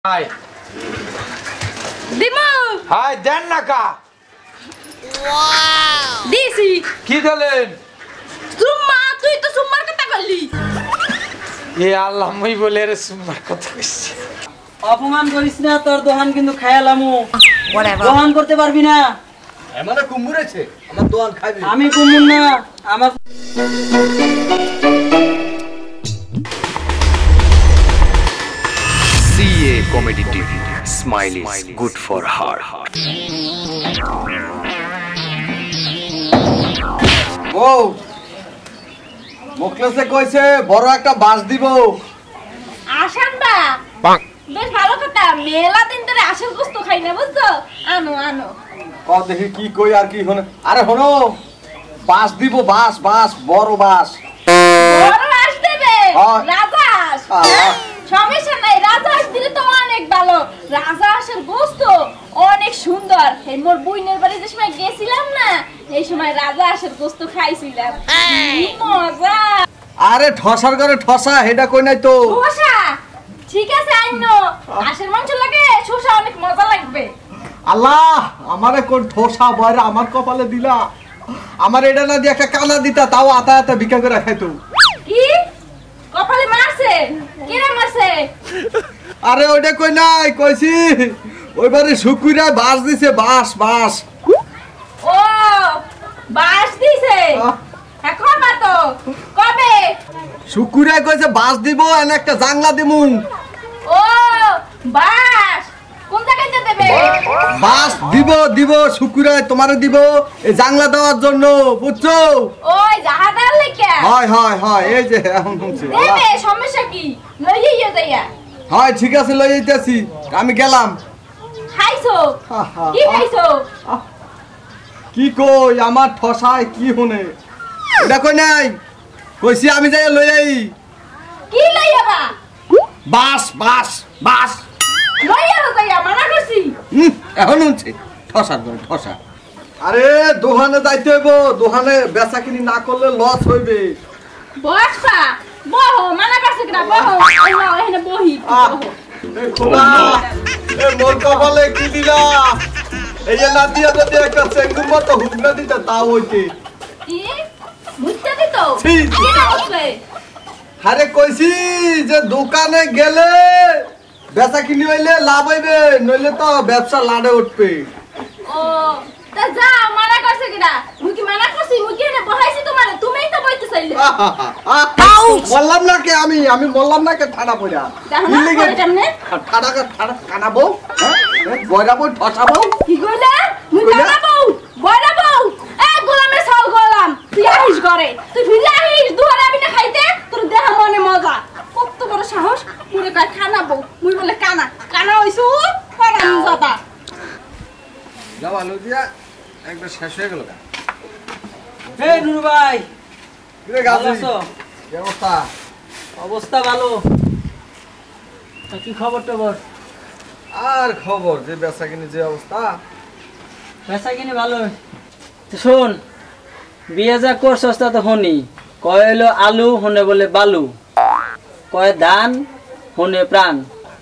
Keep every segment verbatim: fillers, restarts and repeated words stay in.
High দিমু high দেন না কা ওয়াও দিছি কি দিলেন সুম্মা তুই তো সুম্মার কথা বললি এ আল্লাহ মই বলে রে সুম্মার কথা কইছি অপমান করিস না তোর দোহান কিন্তু খায়ালামু দোহান করতে পারবি না এমনে কুমুরেছে আমার দোয়ান খাইবি আমি কুমুর না আমার C A Comedy T V. Smile is good for heart. ও মুখলেসে কইছে বড় একটা বাস দিব আসান বা বেশ ভালো কথা মেলা দিন ধরে আসল গোস্ত খাই না বুঝছো আনো আনো ক দেখি কি কই আর কি হনে আরে হনো বাস দিব বাস বাস বড় বাস বড় আস দেবে হ্যাঁ। রাজাস হ্যাঁ। সমস্যা নাই রাজাস দিলে তো অনেক ভালো রাজাসের গোস্ত অনেক সুন্দর এই মোর বুইনের বাড়ি যে সময় গেছিলাম না এই সময় রাজাসের গোস্ত খাইছিলাম কি মজা আরে ঠসার করে ঠসা হেডা কই নাই তো শসা ঠিক আছে আইনো আশের মাংস লাগে শসা অনেক মজা লাগবে আল্লাহ আমারে কোন ঠসা বয়রা আমার কপালে দিলা আমার এটা না দিয়ে একটা কানা দিতা তাও আতা আতা ভিক্ষা করে খাইতো কি কপালে মারছে কেরা মারছে আরে ওইটা কই নাই কইছি ওইবারে শুকুরা বাস দিছে বাস বাস ও বাস দিছে আহ। এখন তো কবে শুকুরা কইছে বাস দিব এনে একটা জাংলা দিমুন ও বাস কোন জায়গাতে দেবে বাস দিব দিব শুকুরা তোমারে দিব এই জাংলা দেওয়ার জন্য বুঝছো ওই জাহাদার লেখা হয় হয় হয় এই যে এখন শুনছি দেবে সমস্যা কি লইয়ে ইয়ে যাইয়া হয় ঠিক আছে লই যাইতেছি আমি গেলাম খাইছো হা, হা, কি হা। খাইছো কি কই আমার ঠসায় কি হনে এটা কই নাই কইছি আমি যাই লই আই কি লইয়া বা বাস বাস বাস লইয়া যাইয়া মানা করছি হুম, এখন শুনছি ঠসা করে ঠসা আরে দোকানে যাইতে হইব দোকানে বেচা কিনি না করলে লস হইবে বসা বহ মানা করছে কিনা বহ এই নাও এখানে বহি আহ, এ খোদা এ মোর কপালে কি দিলা এই যে না দিয়া যদি একটা চেঙ্গুর মতো হুকনা দিতে তাও হইতে কি মুচ্ছা দিত ছি। কি না হচ্ছে আরে কইছি যে দোকানে গেলে বেচা কিনি হইলে লাভ হইবে নইলে তো ব্যবসা লাডে উঠবে ও তা যা মানা করছে কিনা মুই কি মানা করছি মুই কি এনে বহাইছি তোমারে তুমিই তো বইতে চাইলে বললাম না কে আমি আমি বললাম না কে ঠাডা পড়া দেখো না করে কেমনে ঠাডা ঠাডা কানাবো হ্যাঁ বয়রাবো ঠসাবো কি কইলা মুই কইলা? কানাবো বড়াবো এ গোলামের ছাল গোলাম তুই আহিস করে তুই ফিরে আহিস দুয়ারে আমি না খাইতে তোর দেহ মনে মজা কত বড় সাহস পুরো কয় খানাবো মুই বলে কানা কানা হইছু পড়াম যাবা যাও আলু দিয়া একবার শেষ হয়ে গেল হে নুরু ভাই কিরে ভালো গাছি আছো? কি অবস্থা অবস্থা ভালো তা কি খবর টবর আর খবর যে বেচা কিনি যে অবস্থা পেশা কিনে ভালো তো শোন বিয়ে যা করছস তা তো হনি কয় হলো আলু হনে বলে বালু কয় ধান হনে প্রাণ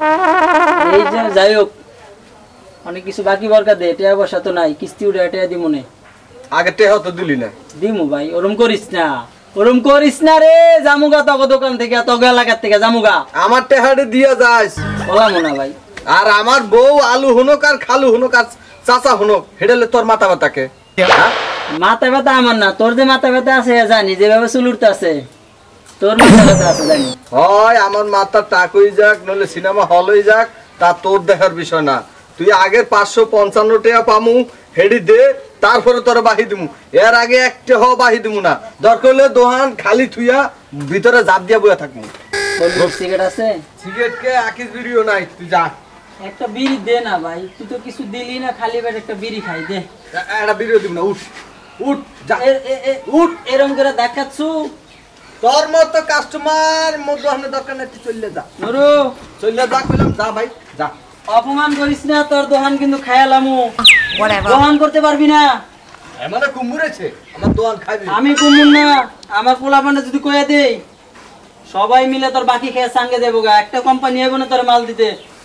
এই যে যাই হোক অনেক কিছু বাকি বরকা দে টিয়া বসা তো নাই কিস্তি উঠে টিয়া দি মনে আগে টেহ তো দিলি না দিমু ভাই ওরম করিস না ওরম করিস না রে জামুগা তক দোকান থেকে তক এলাকার থেকে জামুগা আমার টেহাড়ে দিয়া যাস বলাম না ভাই আর আমার বউ আলু হুনক আর খালু হুনক আর চাচা হুনক হেডেলে তোর মাথা ব্যথাকে মাথা ব্যথা আমার না তোর যে মাথা ব্যথা আছে জানি যেভাবে চুল উঠতে আছে তোর মাথা ব্যথা আছে জানি হয় আমার মাথা টাকুই যাক নইলে সিনেমা হল হই যাক তা তোর দেখার বিষয় না তুই আগের পাঁচশো পঞ্চান্ন টাকা পামু হেডি দে তারপরে তোর বাহি দিমু এর আগে একটা হ বাহি দিমু না দরকার হলে দোহান খালি থুইয়া ভিতরে জাপ দিয়া বইয়া থাকবো সিগারেট আছে সিগারেট কে আকিস ভিডিও নাই তুই যা একটা বিড়ি দে না ভাই তুই তো কিছু দিলি না খালি পেট একটা বিড়ি খাই দে এ- একটা ভিডিও দিব না উঠ উঠ যা এ- এ- এ- উঠ এরম করে দেখাচ্ছু তোর মতো কাস্টমার মধ্যে দরকার নাই তুই চলে যা নুরু চলে যা কইলাম যা ভাই যা অপমান করিস না তোর দোকান কিন্তু খায়ালামু দোকান করতে পারবি না এমনে কুমুরেছে আমার দোয়ান খাইবি আমি কুমুন না আমার পোলাপানটা যদি কয়ে দেই সবাই মিলে তোর বাকি খেয়ে সঙ্গে দেবো গা একটা কোম্পানি হবে না তোর মাল দিতে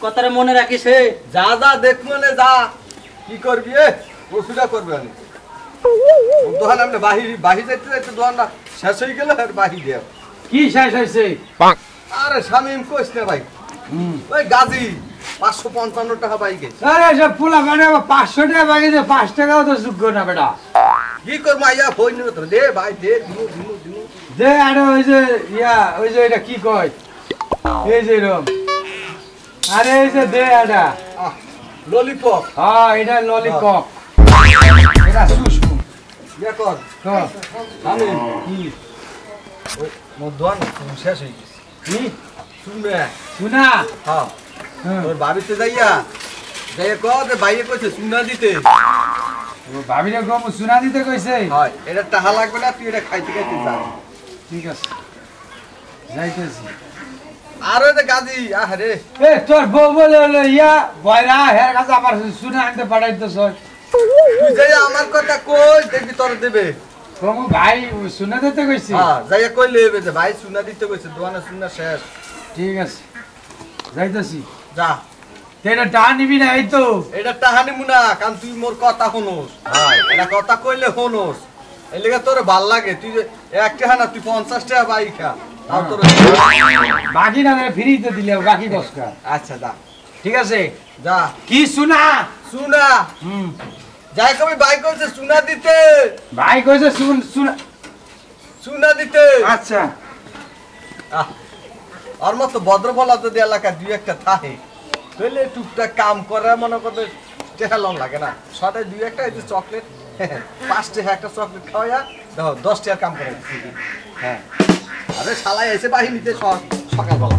কথাটা মনে রাখিস হে। যা যা দেখ মনে যা কি করবি এ ওষুধটা করবে আমি দোকান আপনি বাহি বাহি যাইতে যাইতে দোকানটা শেষ হয়ে গেল আর বাহি দিয়ে কি শেষ হয়েছে? আরে শামিম কইস না ভাই ওই গাজী পাঁচশো পঞ্চান্ন টাকা বাইকে আরে সব পোলা মানে পাঁচশো টাকা বাকি দে, পাঁচ টাকাও তো যোগ্য না বেটা। কি করবো আইয়া ফোন নিবে তো দে ভাই দে দিনু দিনু দিনু যে আরে ওই যে ইয়া ওই যে এটা কি কয় এই যে এরম আরে এই যে দে এটা ললিপপ হ্যাঁ এটা ললিপপ এটা সুস্কু ইয়া কর তো শামিম কি ওই মোর দোকান শেষ হয়ে গেছে কি শুনবে শুনা হ্যাঁ হ্যাঁ। তোর বাড়িতে যাইয়া যাইয়া কও যে ভাইয়ে কইছে শুনা দিতে ও ভাবিরে গম শুনা দিতে কইছে। হয় এটা টাকা লাগবে না তুই এটা খাইতে খাইতে যা ঠিক আছে যাইতেছি। আর ওই যে গাজী আরে এ তোর বউ বলে হলো ইয়া বয়রা হের কাছে আমার শুনে আনতে পাঠাইতেছ। তুই যাইয়া আমার কথা কই দেখবি তোর দেবে কমু ভাই শুনে দিতে কইছি। হ্যাঁ যাইয়া কই লেবে যে ভাই শুনা দিতে কইছে দোকানে শুনা শেষ ঠিক আছে যাইতেছি। যা তেরা টা নিবি না এই তো এটা টাহানি মুনা কারণ তুই মোর কথা শুনোস এটা কথা কইলে শুনোস এই লেগে তোর ভাল লাগে তুই যে এক টাকা না তুই পঞ্চাশ টাকা বাই খা তাও তোর বাকি না ফ্রিতে দিলে বাকি কষ্ট। আচ্ছা যা ঠিক আছে যা কি শুনা শুনা হুম যাই কবি বাই কইছে শুনা দিতে ভাই কইছে শুন শুনা শুনা দিতে আচ্ছা আহ, ওর মতো ভদ্র বলা যদি এলাকা দুই একটা থাকে তাহলে টুকটাক কাম করে মনে করতে টেহালন লাগে না সদাই দুই একটা এই যে চকলেট পাঁচ টাকা একটা চকলেট খাওয়া দেখো দশ টাকার কাম করে হ্যাঁ আরে শালাই এসে বাহিনীতে সকালবেলা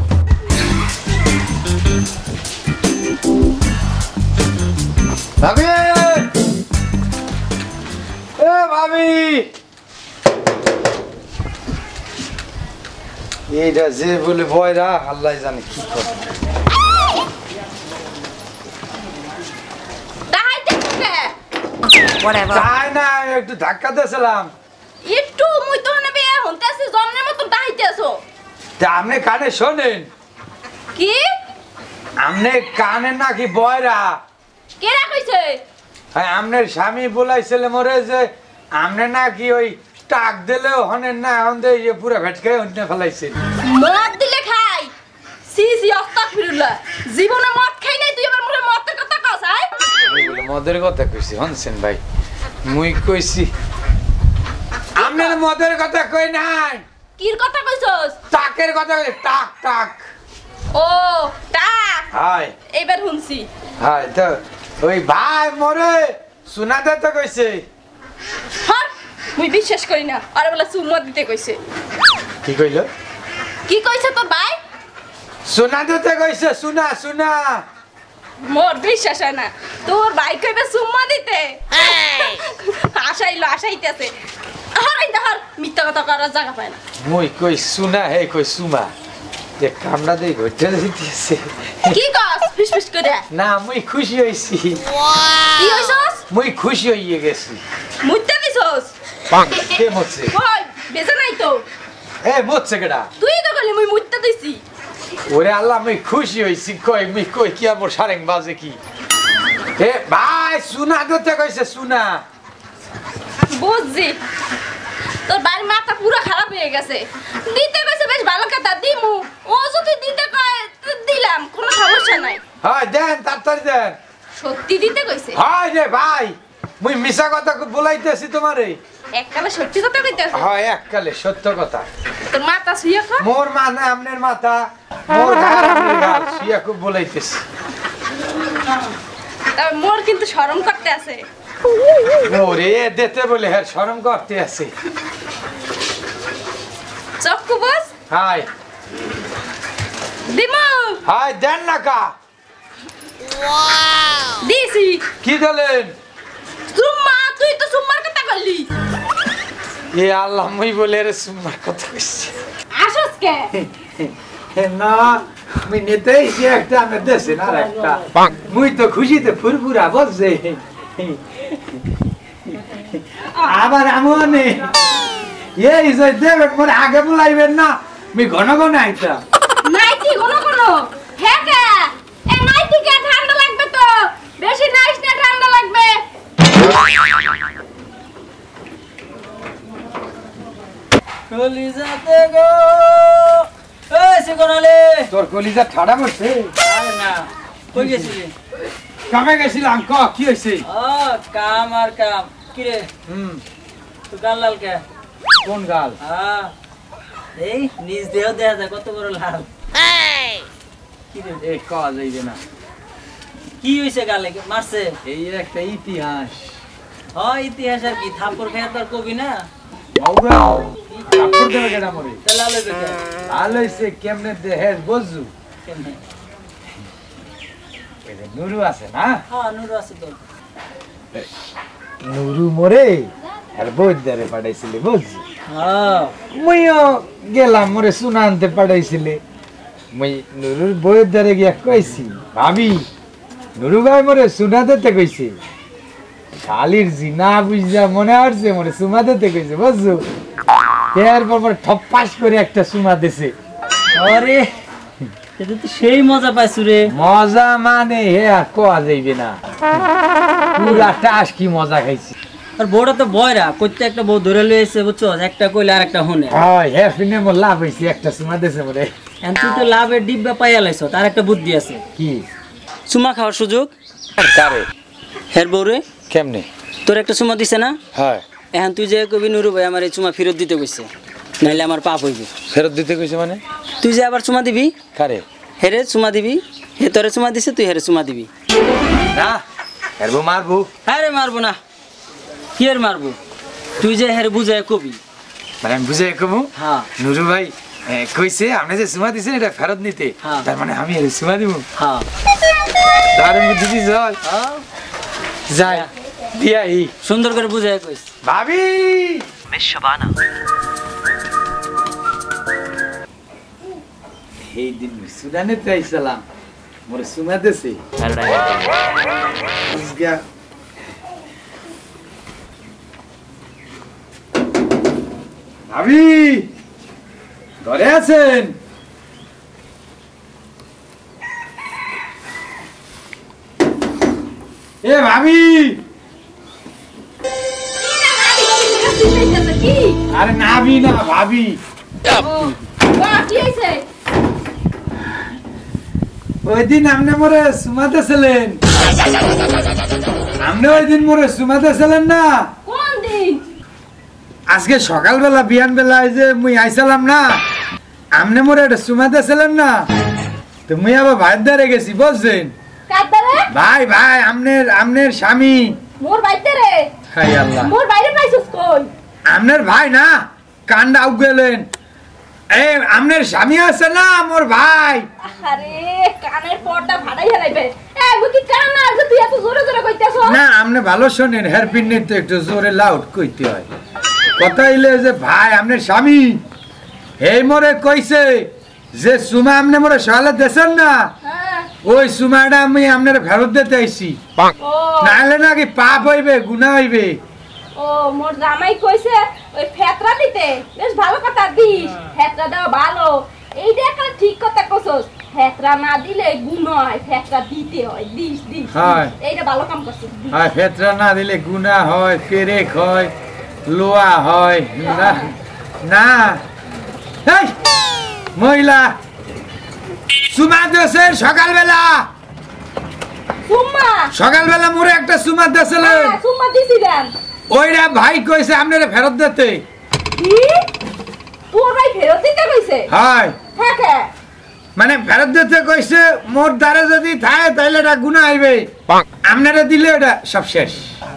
ভাবি এ ভাবি এইটা যে বলে বয়রা আল্লাহ জানে কি করে। তাই না একটু ধাক্কা দিয়েছিলাম একটু মুই তো নেবে হন্তাছি জন্মের মতো ডাইতেছো তা আপনি কানে শোনেন কি আপনি কানে নাকি বয়রা কেরা কইছে হ্যাঁ আপনার স্বামী বলাইছিল মরে যে আপনি নাকি ওই টাক দিলেও হনেন না এখন দিয়ে ইয়ে পুরো ভেটকাই অন্য ফেলাইছে। মদ দিলে খাই সি সি আস্তাগফিরুল্লাহ জীবনে মদ খাই নাই তুই আবার মোরে মদের কথা কস আয় মদের কথা কইছি হনছেন ভাই মুই কইছি আপনার মদের কথা কই নাই কির কথা কইছস টাকের কথা কই টাক টাক ও টাক হাই এইবার শুনছি হাই তো ওই ভাই মরে শোনা দে তো কইছে হর মুই বিশ্বাস করি না আর বলে সুমত দিতে কইছে কি কইলো কি কইছে তোর ভাই শোনা দিতে কইছে শোনা শোনা মোর বিশ্বাস হয় না তোর ভাই কইবে সুম্মা দিতে আশাইলো আশাইতেছে হরাই দহর মিথ্যা কথা করার জায়গা পায় না মুই কই শোনা হে কই সুমা যে কামনা দেই ঘটে দিতেছে কি কস ফিসফিস করে না মুই খুশি হইছি কি হইছস মুই খুশি হইয়ে গেছি মুইতে দিছস কে মরছে কই বেজে নাই তো এ মরছে কেডা তুই তো বলি মুই মুইতে দিছি ওরে আল্লাহ মুই খুশি হইছি কই মুই কই কি আমর সারেং বাজে কি এ ভাই সুনা দিতে কইছে সুনা বুঝছি তোর বাড়ির মাথা পুরো খারাপ হয়ে গেছে দিতে কইছে বেশ ভালো কথা দিমু ও যদি দিতে কয় তো দিলাম কোনো সমস্যা নাই হয় দেন তাড়াতাড়ি দেন সত্যি দিতে কইছে হয় রে ভাই মুই মিছা কথা বলাইতেছি তোমারে এককালে সত্যি কথা কইতেছে হয় এককালে সত্য কথা তোর মাথা শুয়ে খা মোর মানে আমনের মাথা মোর ঘাড় আমনের ঘাড় শুয়া খুব বলাইতেছি তবে মোর কিন্তু শরম করতে আছে ওরে দিতে বলে হ্যাঁ শরম করতে আছে চক্কু বস হাই দিমু হাই দেন না কা দিছি কি দিলেন সুম্মা তুই তো সুম্মার কথা বললি এ আল্লাহ মুই বলে রে সুমার কথা কইছি আসস কে না মুই নিতেই যে একটা আমি দেশে না একটা মুই তো খুশিতে ফুরফুরা বলছে আবার আমনে এই যে দেবেন মোর আগে বলাইবেন না আমি ঘন ঘন আইতা নাই কি কোনো কোনো হ্যাঁ কে এ নাই কলিজাতে গো এই সিকনালে তোর কলিজা ঠাডা পড়ছে আরে না কই গেছিলি কামে গেছিলাম ক কি হইছে ও কাম আর কাম কি রে হুম তো গাল লাল কে কোন গাল হ্যাঁ এই নিজ দেহ দেখা যায় কত বড় লাল কি রে এ ক যাইবে না কি হইছে গালে মারছে এই একটা ইতিহাস হ্যাঁ ইতিহাস আর কি থাপ্পড় খেয়ে তো আর কবি না মৌগা কাপড় দেবে কেডা মরে তাহলে আলো দেখে ভালো হইছে কেমনে দেহের বজু কেমনে এই যে নুরু আছে না হ্যাঁ নুর আছে তো নুরু মরে আর বৈদ্যারে পাঠাইছিলি বুঝছি হ্যাঁ মুইও গেলাম মোরে সুনা আনতে পাঠাইছিলে মুই নুরুর বৈদ্যারে গিয়া কইছি ভাবি নুরু ভাই মোরে সুনা দিতে কইছে শালির জিনা বুঝা মনে হচ্ছে মোরে সুমা দিতে কইছে বুঝছো এরপর মোরে ঠপ্পাস করে একটা সুমা দিছে আরে এটা তো সেই মজা পাইছু রে মজা মানে হে আর কোয়া যাইবে না পুরা টাস কি মজা খাইছি আর বউটা তো বয়রা কইতে একটা বউ ধরে লইছে বুঝছো একটা কইলে আর একটা হনে হয় হে ফিনে মোর লাভ হইছে একটা সুমা দিছে মোরে এন তুই তো লাভের ডিব্বা পাইয়া লাইছো তার একটা বুদ্ধি আছে কি চুমা খাওয়ার সুযোগ কারে হের বউরে কেমনে তোর একটা চুমা দিছে না হয় এখন তুই যে কবি নুরু ভাই আমার এই চুমা ফেরত দিতে কইছে নাইলে আমার পাপ হইবে ফেরত দিতে কইছে মানে তুই যে আবার চুমা দিবি কারে হেরে চুমা দিবি হে তোরে চুমা দিছে তুই হেরে চুমা দিবি না এরবো মারবো আরে মারবো না কি আর মারবো তুই যে হেরে বুঝায় কবি মানে আমি বুঝে কমু হ্যাঁ নুরু ভাই এ, কইছে আপনি যে সুমা দিছেন এটা ফেরত নিতে হ্যাঁ। তার মানে আমি এর সুমা দিব হ্যাঁ তার মধ্যে দিদি জল হ্যাঁ যাই দিয়াই সুন্দর করে বুঝায় কইস ভাবি এই দিন সুদানে তাইছিলাম মোরে সুমা দেছে আজকে ভাবি ঘরে আছেন এ ভাবি কি আরে নাবি না ভাবি বা কি হইছে ওই দিন আপনি মোরে সুমাতে ছিলেন আপনি ওই দিন মোরে সুমাতে ছিলেন না কোন দিন আজকে সকালবেলা বিয়ান বেলায় যে মুই আইছিলাম না আপনি মোরে এটা সুমাতে ছিলেন না তো মুই আবার ভাই দাঁড়ে গেছি বুঝছেন কাদারে ভাই ভাই আমনের আমনের স্বামী মোর বাইতে রে হাই আল্লাহ মোর বাইরে পাইছস কই আমনের ভাই না কান্ডা উগ গেলেন এ আমনের স্বামী আছে না মোর ভাই আরে কানের পর্দা ফাটাই হেলাইবে এ মুই কি কান না যে তুই এত জোরে জোরে কইতাছ না আমনে ভালো শোনেন হেয়ারপিন নিতে একটু জোরে লাউড কইতে হয় কথা হইলে যে ভাই আমনের স্বামী এই মোরে কইছে যে সুমা আমনে মোরে সকালে দেছেন না হ্যাঁ ওই সুমাটা আমি আপনার ফেরত দিতে আইছি ও নাহলে নাকি পাপ হইবে গুনাহ হইবে ও মোর জামাই কইছে ওই ফেতরা দিতে বেশ ভালো কথা দিস ফেতরা দাও ভালো এইটা একটা ঠিক কথা কইছস ফেতরা না দিলে গুণ হয় ফেতরা দিতে হয় দিস দিস হয়। এইটা ভালো কাম করছিস দিস। আর ফেতরা না দিলে গুনাহ হয় পেরেক হয় লোয়া হয় না না এই মহিলা সুমা দেশের সকালবেলা সুম্মা সকালবেলা মোরে একটা সুমা দেছিলেন হ্যাঁ, সুম্মা দিছি দেন ওইরা ভাই কইছে আপনারা ফেরত দিতে কি তোর ভাই ফেরত দিতে কইছে হয় হ্যাঁ হ্যাঁ মানে ফেরত দিতে কইছে মোর দ্বারে যদি থাকে তাহলে এটা গুনাহ হইবে আপনারা দিলে এটা সব শেষ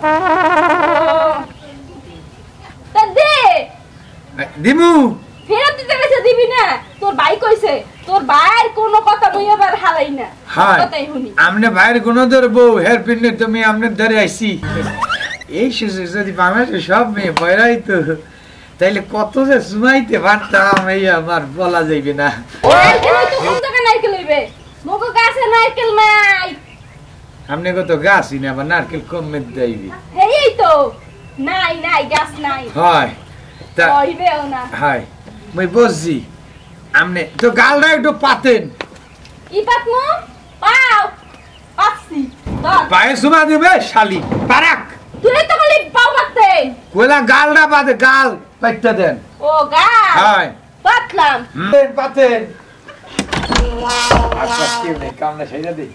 তা দে দিমু ফেরত দিতে কইছে দিবি না তোর ভাই কইছে তোর ভাইয়ের কোনো কথা মুই এবার হালাই না হয় কথাই শুনি আমনে ভাইয়ের কোনো ধর বউ হেয়ার পিনে তুমি আমনে ধরে আইছি এই সুযোগ যদি বাংলাদেশে সব মেয়ে বয়রাই তো তাইলে কত যে সুমাইতে পারতাম এই আমার বলা যাইবে না নারকেল হয়তো কোন জায়গায় নারকেল হইবে মগো গাছে নারকেল নাই আমনে কত গাছই না আবার নারকেল কমে যাইবি এই তো নাই নাই গাছ নাই হয় তা হইবেও না হয় মই বুঝছি আমনে তো গালটা একটু পাতেন ই পাতমু পাও পাচ্ছি ধর পায়ে সুমা দিবে শালি পারাক তুই তো খালি পাও পাতে কইলা গালটা পাতে গাল পাইতে দেন ও গা হ্যাঁ পাতলাম পাতেন পাতেন আচ্ছা কেউ নেই কামনা সেটা দিই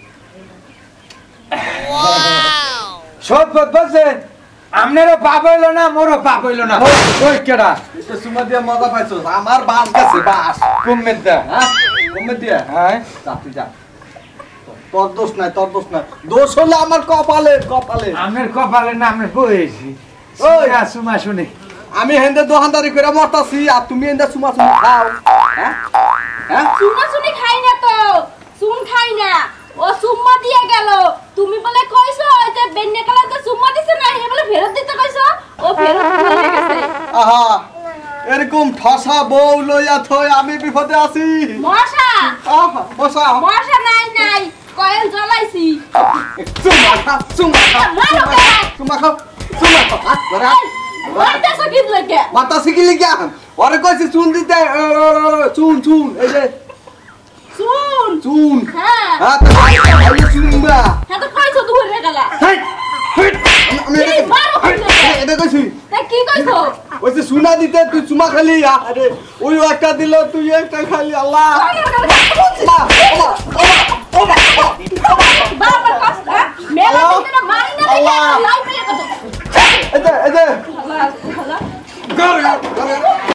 সব বলছেন আপনারও পাপ হইলো না মোরও পাপ হইলো না ওই কেডা এটা সুমা দিয়া মজা পাইছো আমার বাস গেছে বাস কমবেন তা হ্যাঁ কমে দিয়া হ্যাঁ যা তুই যা তোর দোষ নাই তোর দোষ নাই দোষ হলো আমার কপালে কপালে আপনার কপালে না আপনার বয়েছি ওই। ওই আসুমা শুনে আমি হেন্দে দোকানদারি করে মরতাছি আর তুমি হেন্দে সুমা সুমা খাও হ্যাঁ হ্যাঁ চুনা চুনি খাই না তো চুন খাই না ও সুম্মা দিয়ে গেল তুমি বলে কইছো যে বেন্নে কালা তো সুম্মা দিছে না হে বলে ফেরত দিতে কইছো ও ফেরত দিয়ে গেছে আহা এরকম ঠসা বউ লইয়া থই আমি বিপদে আছি মশা আহা বসা মশা নাই নাই কয়েল জ্বলাইছি চুমা খা চুমা খা মারো কে চুমা খা চুমা খা হাত ধরা মারতে সকিত লাগে মাথা শিখিলি কি ওরে কইছি চুন দিতে এ, এ, এ, চুন চুন এই যে শুন চুন হ্যাঁ হ্যাঁ তো ভালো চুন বা হ্যাঁ তো কইছো দুপুরে গেলা হেই হেই আমি এই মারো কইছো এটা কইছি তা কি কইছো ওই যে সুনা দিতে তুই চুমা খালি আরে ওই একটা দিল তুই একটা খালি আল্লাহ আল্লাহ আল্লাহ